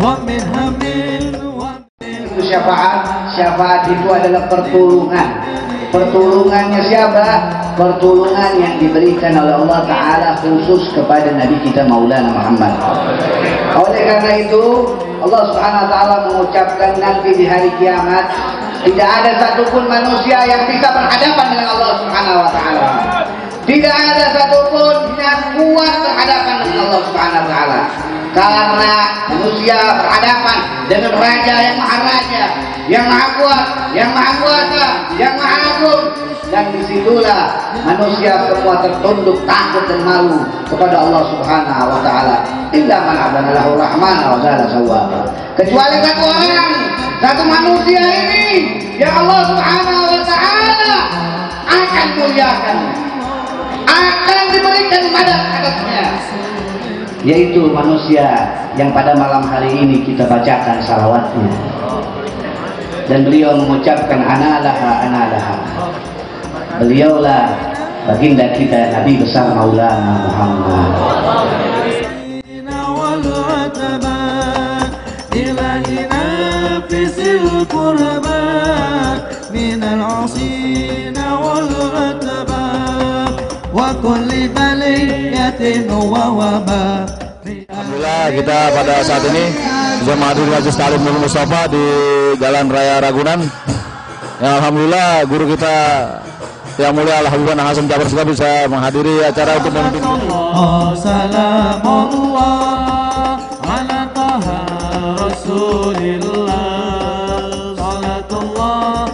Syafaat itu adalah pertolongan. Pertolongannya siapa? Pertolongan yang diberikan oleh Allah Ta'ala khusus kepada Nabi kita Maulana Muhammad. Oleh karena itu Allah Subhanahu Wa Ta'ala mengucapkan nanti di hari kiamat tidak ada satupun manusia yang bisa berhadapan dengan Allah Subhanahu Wa Ta'ala. Tidak ada satupun yang kuat berhadapan dengan Allah Subhanahu Wa Ta'ala. Karena manusia berhadapan dengan Raja yang Maha Raja, yang Maha Kuat, yang Maha Kuasa, yang Maha Agung, dan disitulah manusia semua tertunduk takut dan malu kepada Allah Subhanahu Wa Ta'ala. Illa man abadalahu rahman wa zala sawaba. Kecuali satu orang, satu manusia ini yang Allah Subhanahu Wa Ta'ala akan muliakan, akan diberikan madat atasnya, yaitu manusia yang pada malam hari ini kita bacakan salawatnya dan beliau mengucapkan analaha analaha. Beliaulah baginda kita Nabi besar Maulana Muhammad. Alhamdulillah kita pada saat ini bisa menghadiri Majelis Ta'lim Nurul Mustafa di Jalan Raya Ragunan. Ya, alhamdulillah guru kita yang mulia Al-Habibana Hasan Jabar juga bisa menghadiri acara untuk memimpin. Salamullah ala taha Rasulillah. Salatullah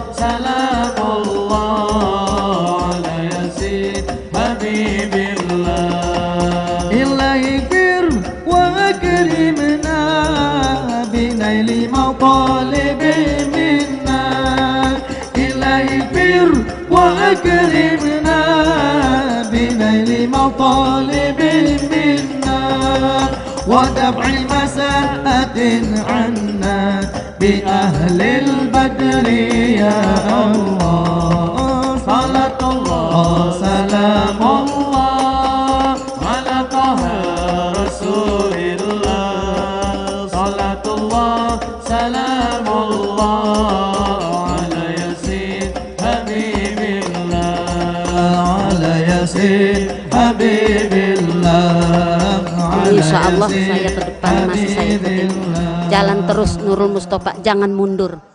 salamullah ala yasin habibillah. Ilahi fir wa akrimna binaili maqalibi minna. Ilahi fir وأكرمنا بنيل مطالب منا ودفع مساءة عنا بأهل البدر يا الله. صلاة الله سلام الله على طه رسول الله. صلاة الله سلام الله Insya Allah saya ke depan masih saya ikutin. Jalan terus Nurul Mustafa, jangan mundur.